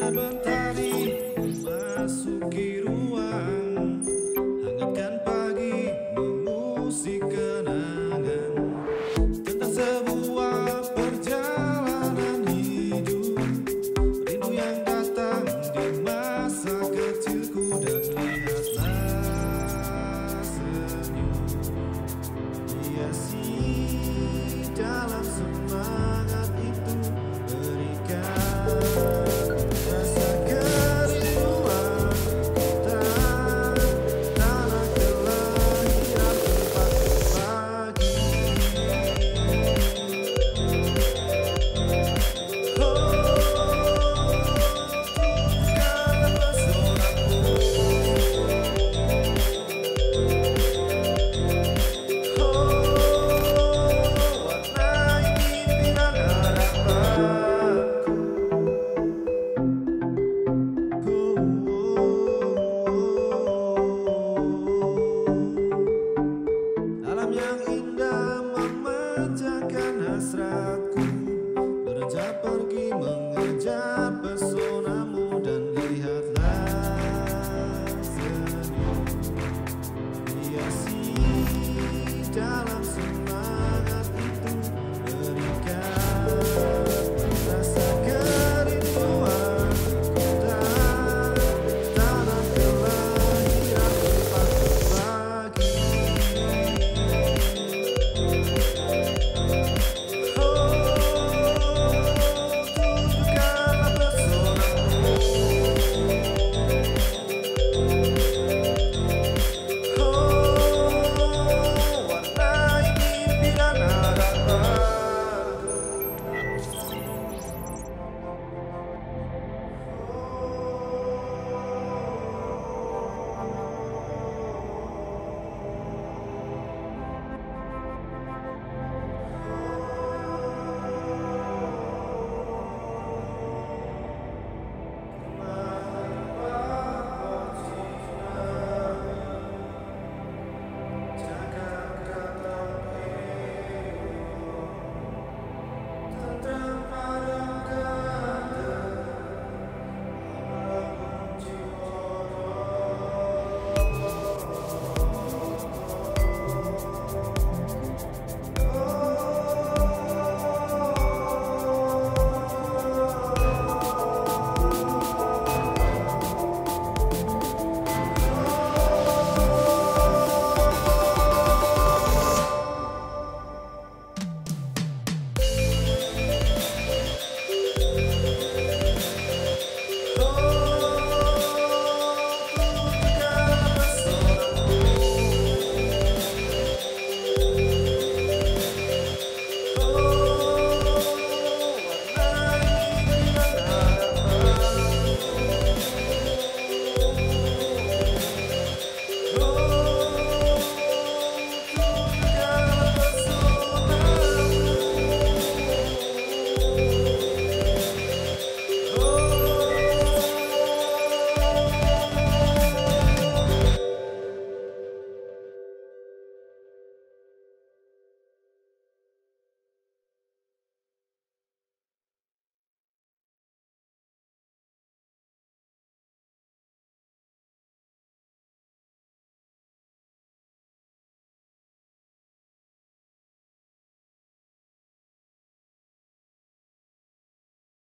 Saat mentari memasuki ruang, hangatkan pagi mengusik kenangan tentang sebuah perjalanan hidup, rindu yang datang di masa kecilku, dan lihatlah senyum hiasi dalam semangat itu, berikan rasa kerinduan kita, tanah kelahiran tempat berbagi. Oh, tunjukkan pesonamu. Oh, warnai mimpi dan harapanku. Alam yang indah memanjakan hasratku, beranjak pergi mengejar pesona.